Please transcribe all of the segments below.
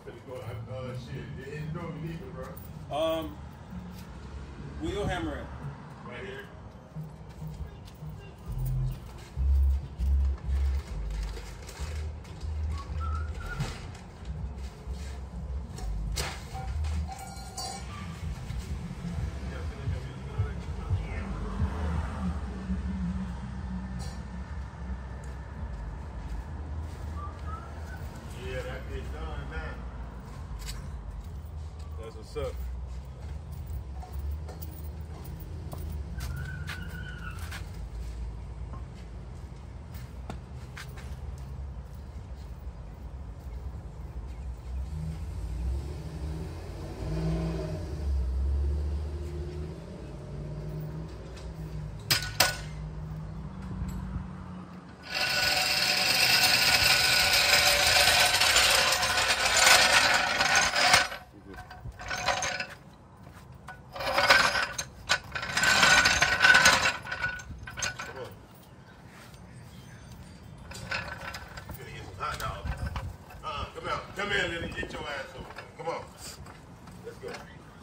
Shit, no, you need it, bro. Where your hammer at? Right here. Yeah, that bitch done now. That's what's up. Come here, Lily. Get your ass over there. Come on. Let's go.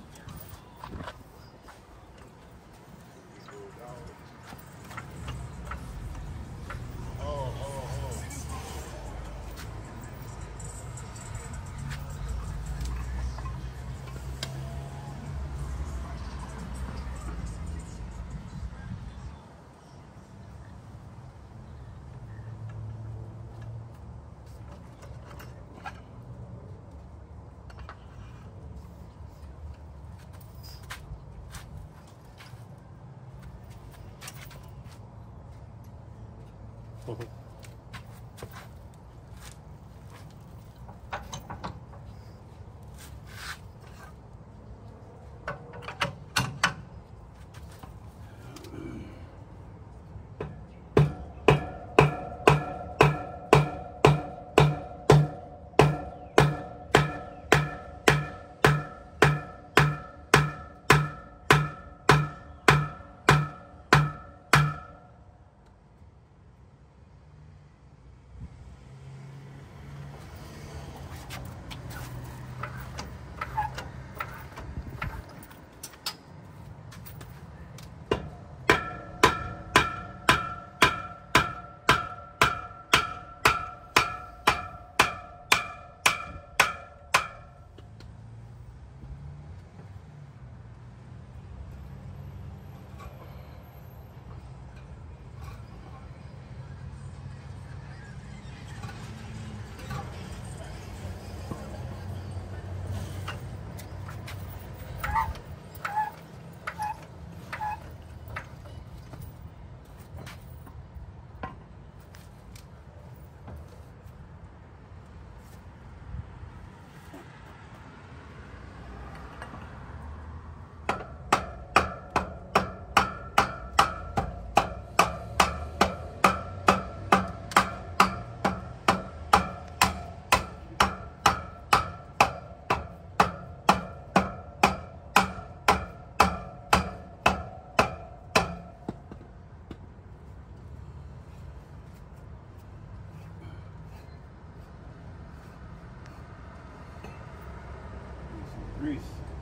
Grease.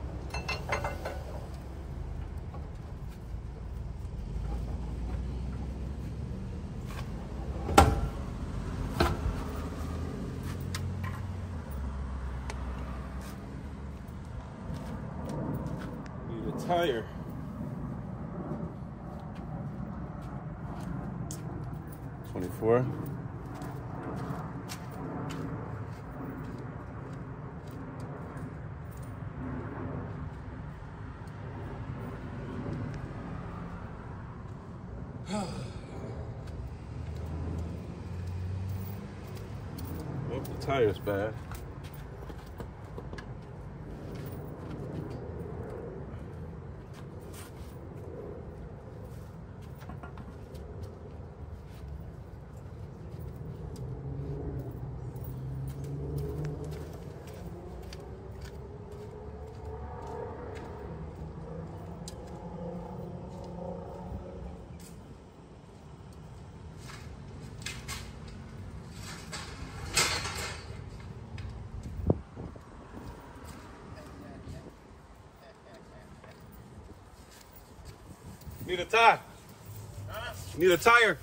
Need a tire. $24. Oh, the tire's bad. Need a tie. Huh? Need a tire.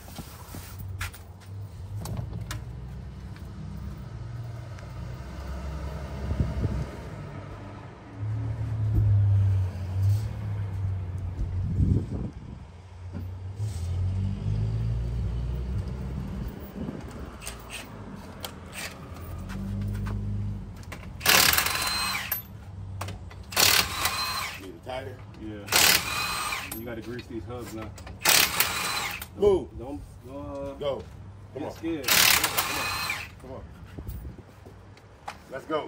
Need a tire? Yeah. You gotta grease these hubs now. Move. Don't Go. Come get on. scared. Come on. Let's go.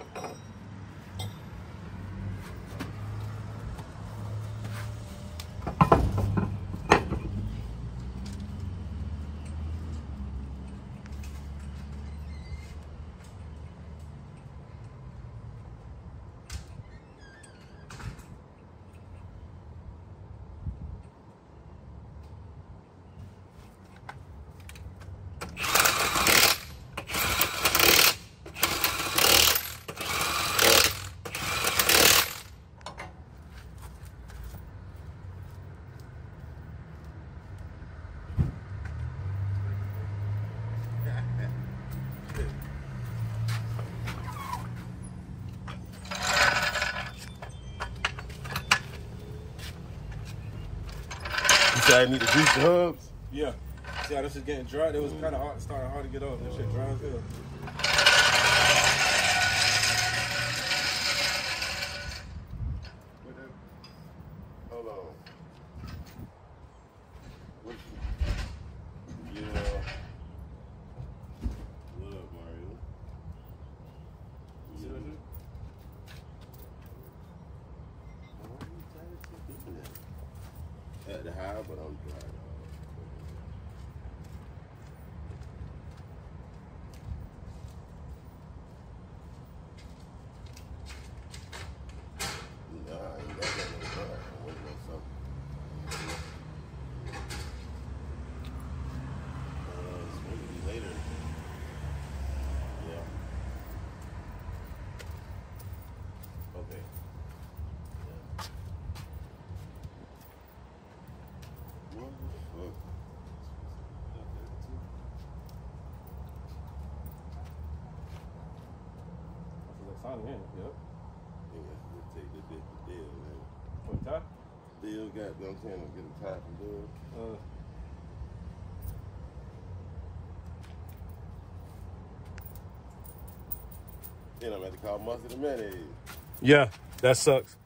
You said I need to grease the hubs? Yeah. See how this is getting dry? It was kind of hard, starting hard to get off. This shit dry as hell. Hold on. Yeah. What up, Mario? You see that shit? At the high, but I'm dry. Nah, I ain't got that no dry. I'm waiting on something. It's supposed to be later. Yeah. Okay. Yeah. What the fuck? That's on in. Yep. Let's take the bit to Dale, man. What, tie? Dale got, you know what I'm saying? I'll get a tie from Dale. Then I'm at to call mustard and mayonnaise. Yeah, that sucks.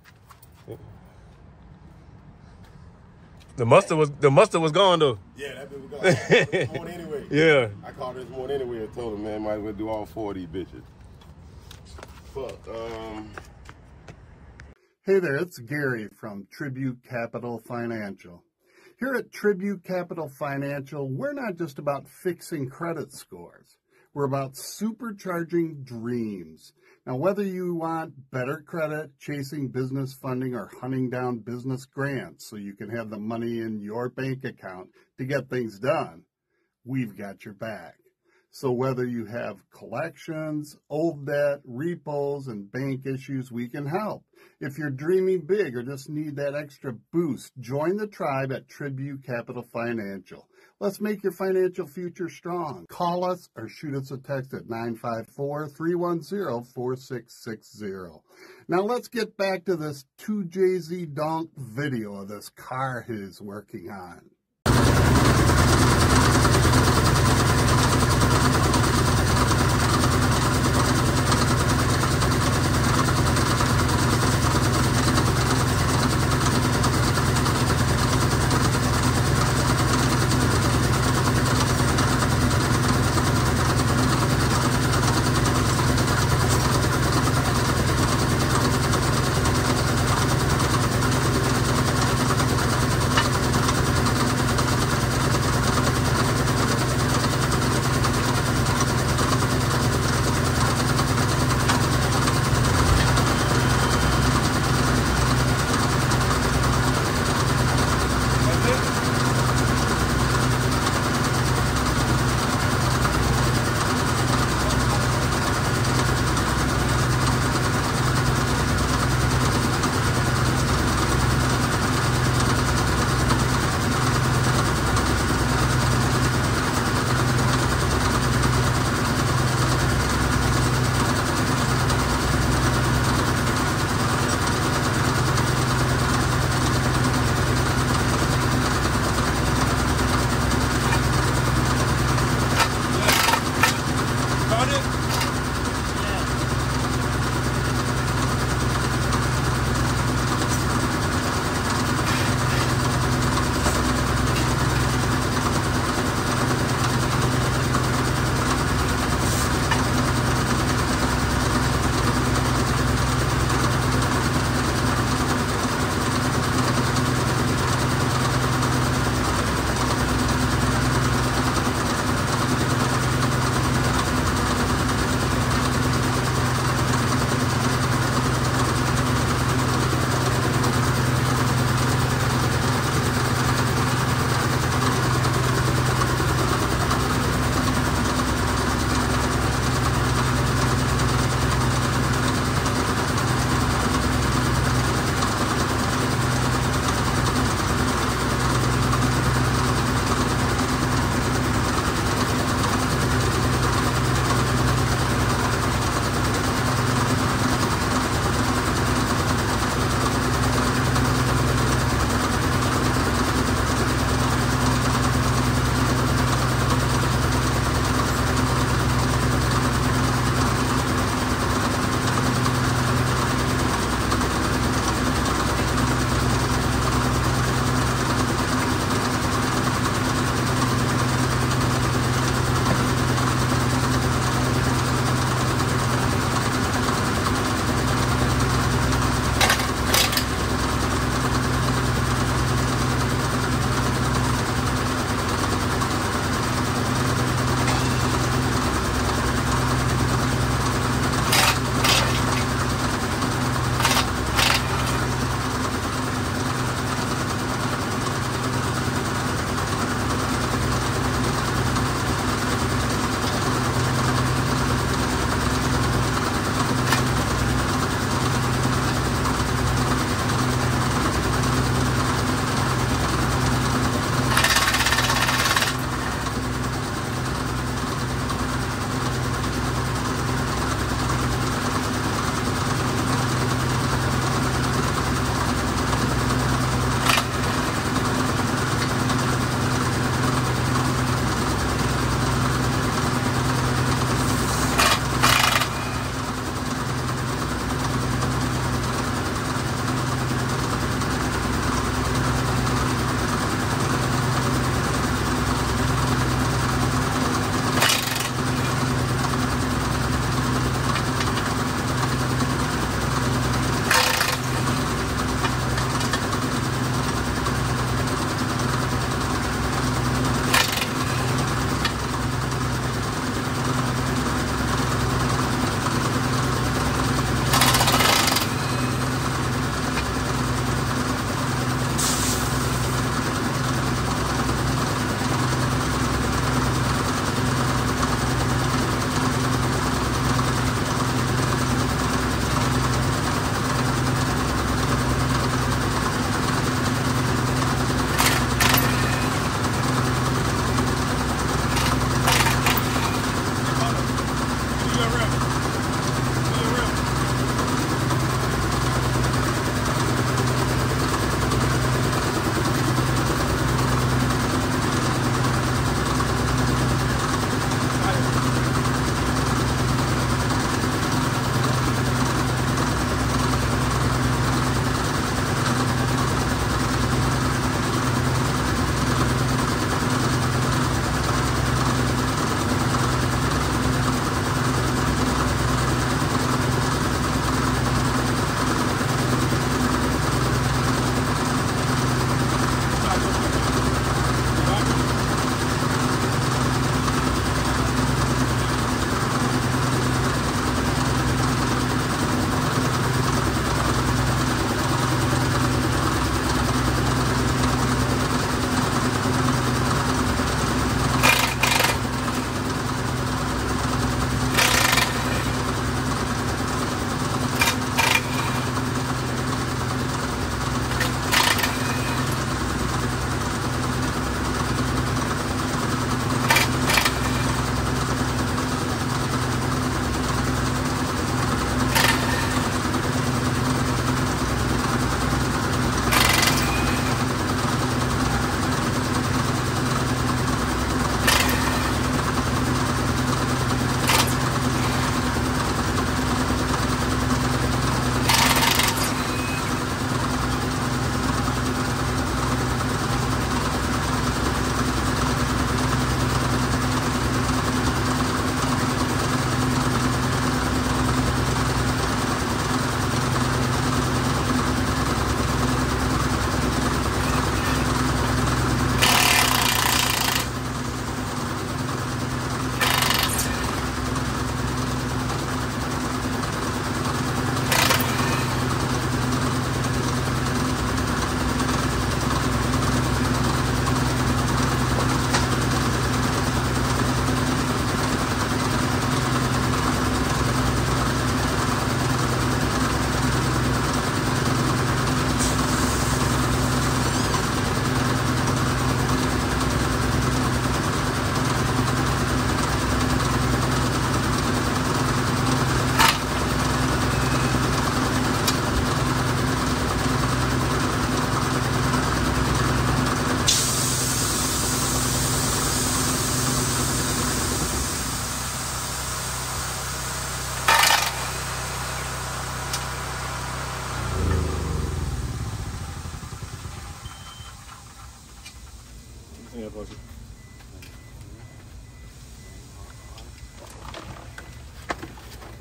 The mustard was gone though. Yeah, that bit was gone. I called her this morning anyway. Yeah. I called her this morning anyway and told her, man, might as well do all 4 of these bitches. Fuck. Hey there, it's Gary from Tribute Capital Financial. Here at Tribute Capital Financial, we're not just about fixing credit scores. We're about supercharging dreams. Now, whether you want better credit, chasing business funding, or hunting down business grants so you can have the money in your bank account to get things done, we've got your back. So whether you have collections, old debt, repos, and bank issues, we can help. If you're dreaming big or just need that extra boost, join the tribe at Tribute Capital Financial. Let's make your financial future strong. Call us or shoot us a text at 954-310-4660. Now let's get back to this 2JZ Donk video of this car he's working on.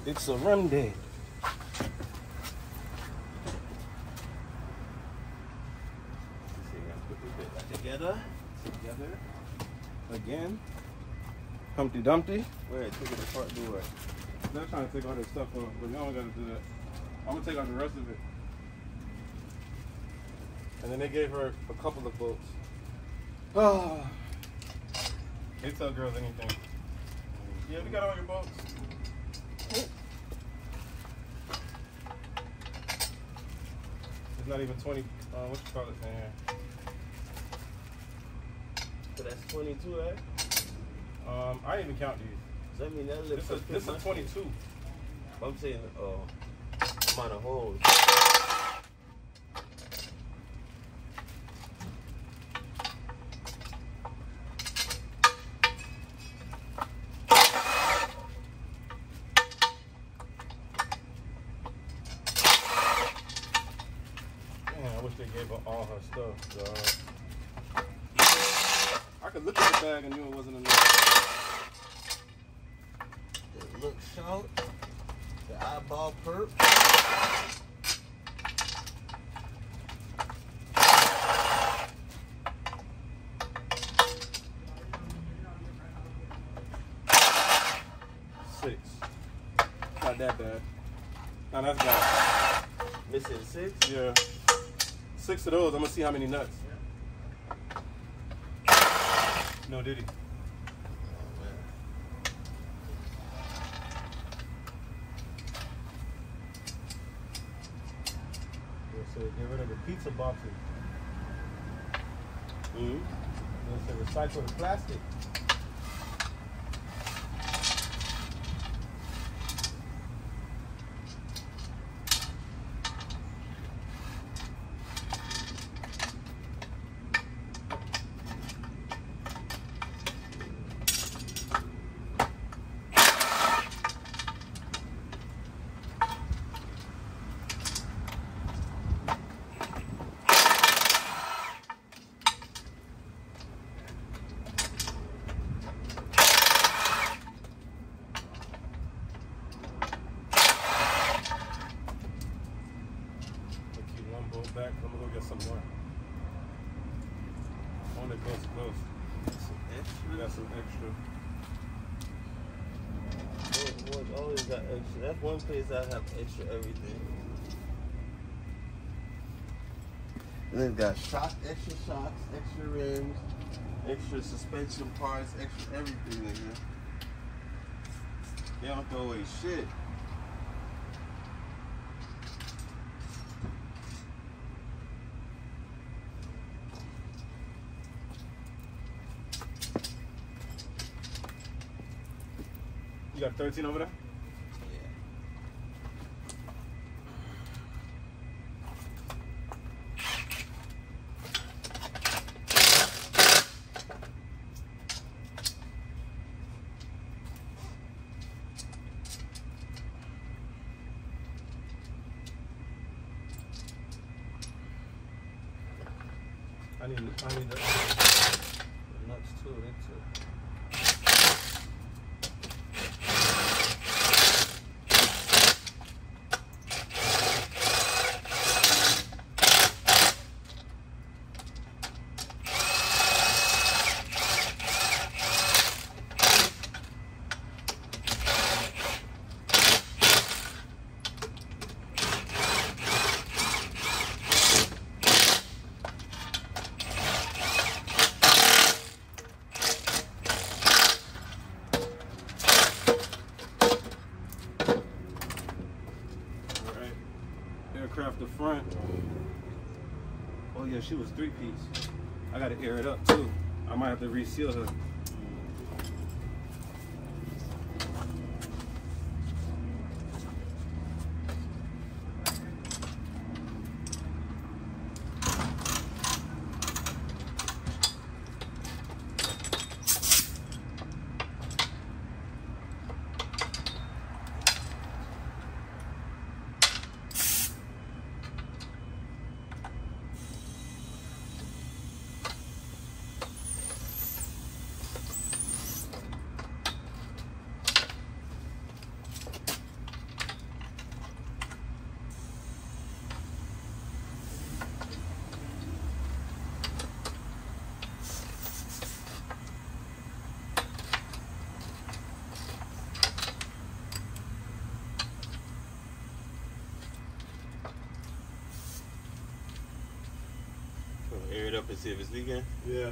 It's a run day. Together. Again. Humpty Dumpty. Wait, take it apart, do what? They're trying to take all this stuff off, but y'all gotta do that. I'm gonna take out the rest of it. And then they gave her a couple of bolts. Oh. They tell girls anything. Yeah, we got all your bolts. It's not even 20, what you call it in here? So that's 22, eh? I didn't even count these. So I mean, that looks This is 22. I'm saying, amount of holes. 'All her stuff, dog. I could look at the bag and knew it wasn't enough. It looks short. The eyeball perk. Six. Not that bad. No, that's bad. Missing 6? Yeah. 6 of those. I'm gonna see how many nuts. No, did he? So get rid of the pizza boxes. Mm-hmm. They recycle the plastic. Back. I'm gonna go get some more. One that goes close. Some extra? We got some extra. What always got extra? That's one place I have extra everything. And then got extra shocks, extra rims, extra suspension parts, extra everything in here. They don't throw away shit. You got 13 over there? I need the nuts too, they too. Aircraft the front. Oh yeah, she was 3-piece. I gotta air it up too. I might have to reseal her. Let's see if it's leaking. Yeah.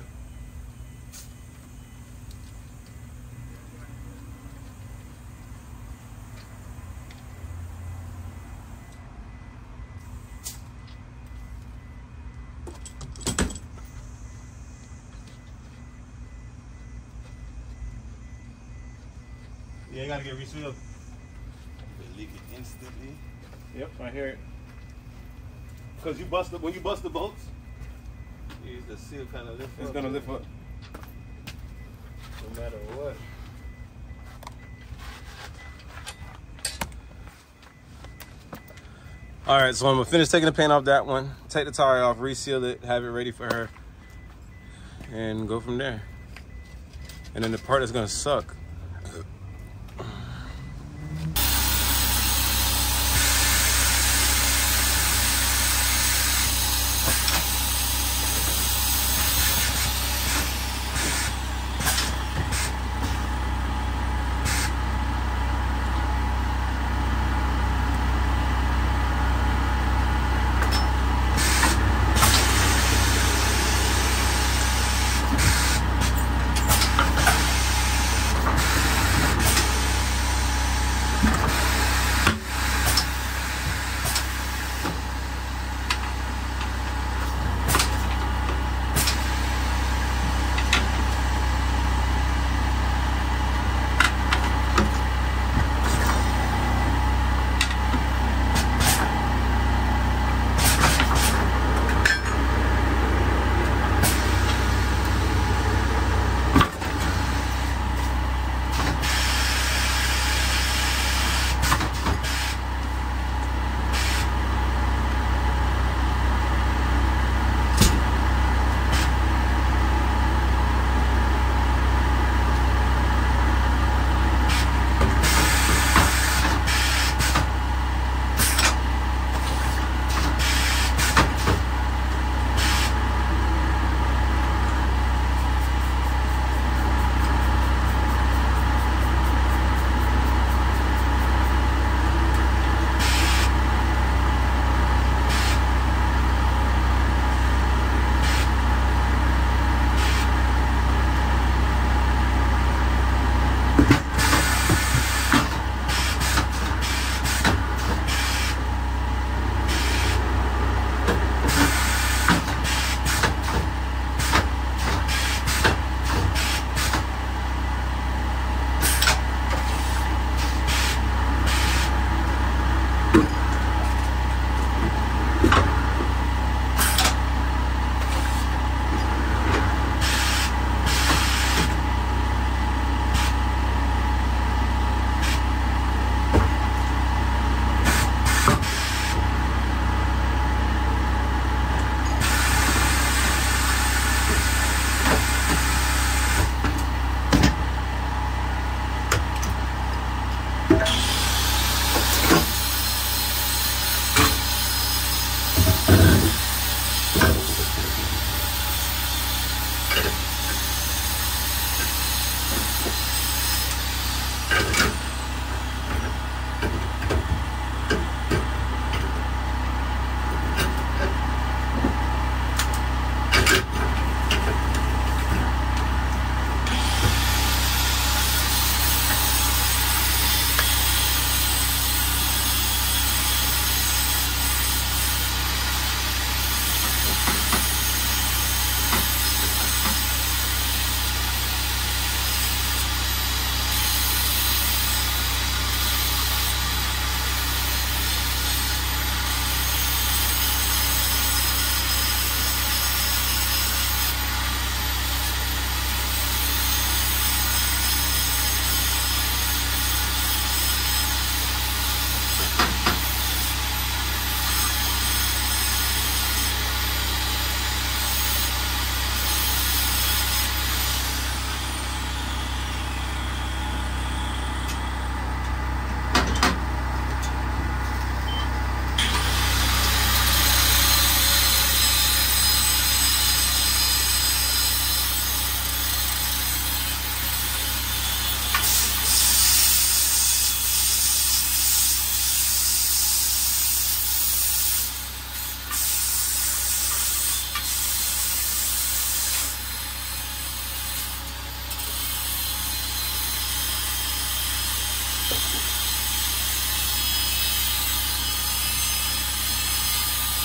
Yeah, you gotta get resealed. It leaking instantly. Yep, I hear it. Cause when you bust the bolts, The seal kind of lift it's up. gonna lift up. No matter what. All right, so I'm gonna finish taking the paint off that one, take the tire off, reseal it, have it ready for her, and go from there. And then the part that's gonna suck.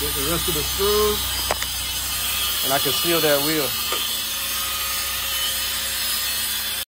Get the rest of the screws. And I can seal that wheel.